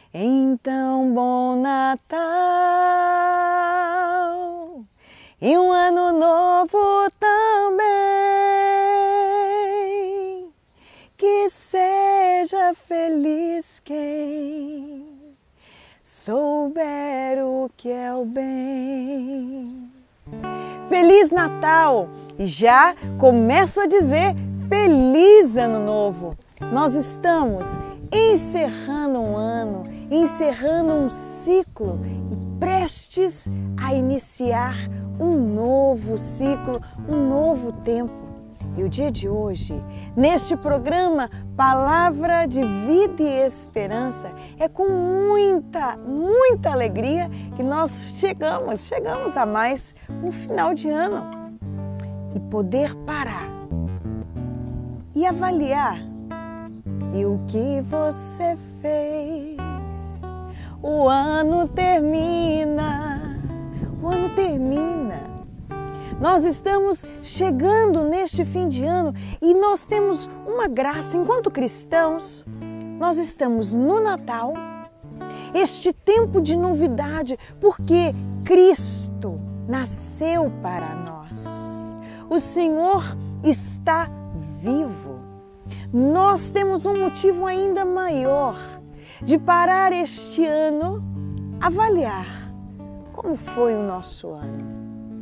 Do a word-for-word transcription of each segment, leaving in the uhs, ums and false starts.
Então, bom Natal e um ano novo também. Que seja feliz quem souber o que é o bem. Feliz Natal! E já começo a dizer Feliz Ano Novo! Nós estamos encerrando um ano, encerrando um ciclo e prestes a iniciar um novo ciclo, um novo tempo. E o dia de hoje, neste programa Palavra de Vida e Esperança, é com muita, muita alegria que nós chegamos, chegamos a mais um final de ano e poder parar e avaliar. E o que você fez? O ano termina, o ano termina. Nós estamos chegando neste fim de ano e nós temos uma graça. Enquanto cristãos, nós estamos no Natal, este tempo de novidade, porque Cristo nasceu para nós. O Senhor está vivo. Nós temos um motivo ainda maior de parar este ano, avaliar como foi o nosso ano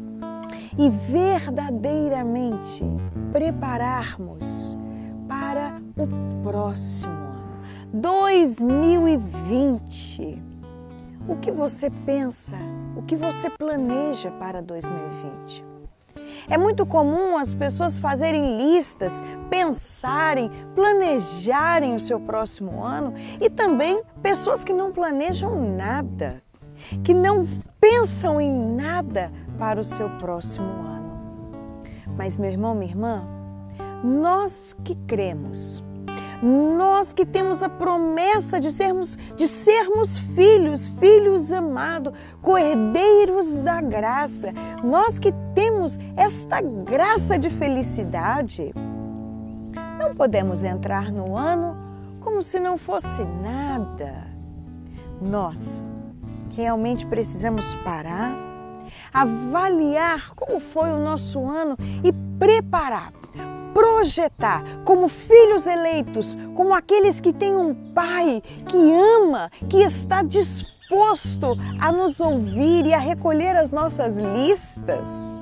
e verdadeiramente prepararmos para o próximo ano, dois mil e vinte. O que você pensa, o que você planeja para dois mil e vinte? É muito comum as pessoas fazerem listas, pensarem, planejarem o seu próximo ano e também pessoas que não planejam nada, que não pensam em nada para o seu próximo ano. Mas, meu irmão, minha irmã, nós que cremos, nós que temos a promessa de sermos, de sermos filhos, filhos amados, co-herdeiros da graça, nós que temos esta graça de felicidade, não podemos entrar no ano como se não fosse nada. Nós realmente precisamos parar, avaliar como foi o nosso ano e preparar, projetar como filhos eleitos, como aqueles que têm um pai que ama, que está disposto a nos ouvir e a recolher as nossas listas.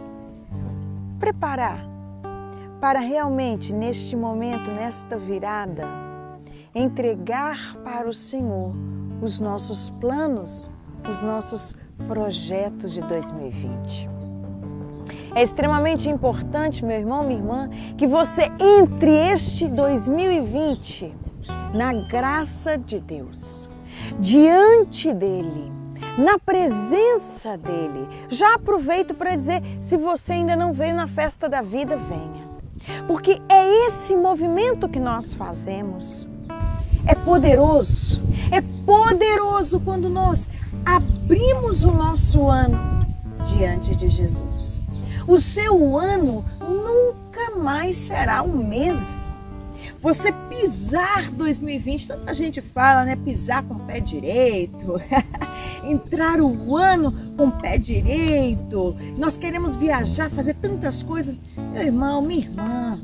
Preparar para realmente, neste momento, nesta virada, entregar para o Senhor os nossos planos, os nossos projetos de dois mil e vinte. É extremamente importante, meu irmão, minha irmã, que você entre este dois mil e vinte na graça de Deus, diante dEle, na presença dEle. Já aproveito para dizer, se você ainda não veio na festa da vida, venha. Porque é esse movimento que nós fazemos. É poderoso, é poderoso quando nós abrimos o nosso ano diante de Jesus. O seu ano nunca mais será o mesmo. Você pisar dois mil e vinte, tanta gente fala, né? Pisar com o pé direito, entrar o ano com o pé direito. Nós queremos viajar, fazer tantas coisas. Meu irmão, minha irmã,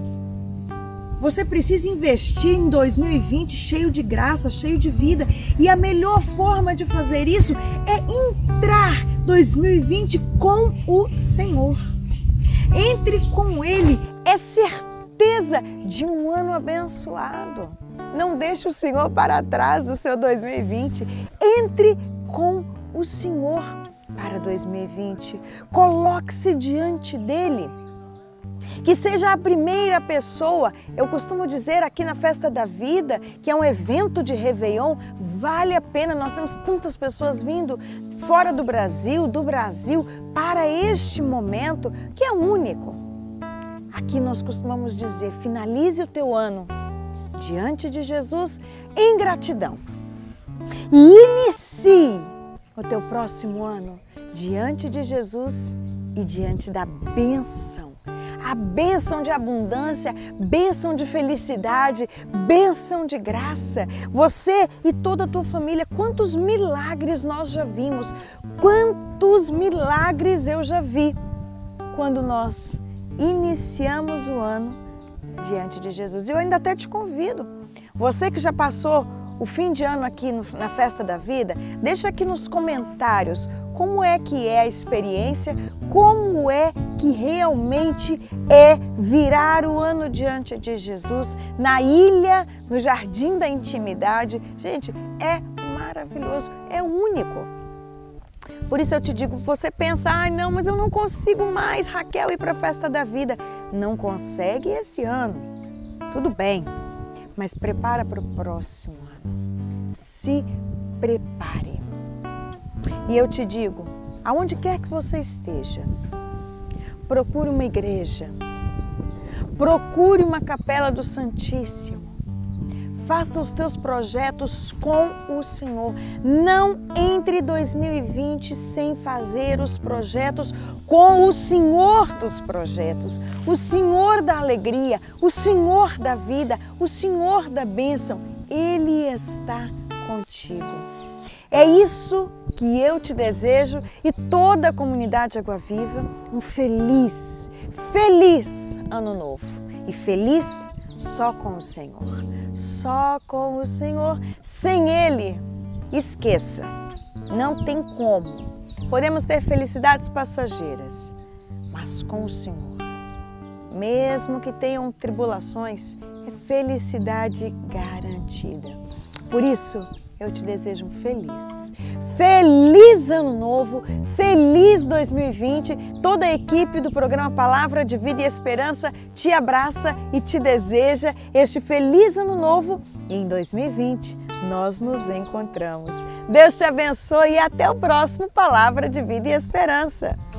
você precisa investir em dois mil e vinte cheio de graça, cheio de vida. E a melhor forma de fazer isso é entrar dois mil e vinte com o Senhor. Entre com Ele, é certeza de um ano abençoado. Não deixe o Senhor para trás do seu dois mil e vinte. Entre com o Senhor para dois mil e vinte. Coloque-se diante dEle. Que seja a primeira pessoa. Eu costumo dizer aqui na Festa da Vida, que é um evento de Réveillon, vale a pena. Nós temos tantas pessoas vindo fora do Brasil, do Brasil, para este momento que é único. Aqui nós costumamos dizer, finalize o teu ano diante de Jesus em gratidão. E inicie o teu próximo ano diante de Jesus e diante da bênção. a bênção de abundância, bênção de felicidade, bênção de graça. Você e toda a tua família, quantos milagres nós já vimos, quantos milagres eu já vi quando nós iniciamos o ano diante de Jesus. E eu ainda até te convido, você que já passou o fim de ano aqui no, na Festa da Vida, deixa aqui nos comentários como é que é a experiência, como é que realmente é virar o ano diante de Jesus, na ilha, no jardim da intimidade. Gente, é maravilhoso, é único. Por isso eu te digo, você pensa, ai não, mas eu não consigo mais, Raquel, ir para a Festa da Vida. Não consegue esse ano, tudo bem, mas prepara para o próximo ano. Se prepare. E eu te digo, aonde quer que você esteja, procure uma igreja, procure uma capela do Santíssimo, faça os teus projetos com o Senhor. Não entre dois mil e vinte sem fazer os projetos com o Senhor dos projetos, o Senhor da alegria, o Senhor da vida, o Senhor da bênção. Ele está contigo. É isso que eu te desejo e toda a comunidade Água Viva, um feliz, feliz ano novo. E feliz só com o Senhor. Só com o Senhor. Sem Ele, esqueça, não tem como. Podemos ter felicidades passageiras, mas com o Senhor, mesmo que tenham tribulações, é felicidade garantida. Por isso, eu te desejo um feliz, feliz ano novo, feliz dois mil e vinte. Toda a equipe do programa Palavra de Vida e Esperança te abraça e te deseja este feliz ano novo. E em dois mil e vinte nós nos encontramos. Deus te abençoe e até o próximo Palavra de Vida e Esperança.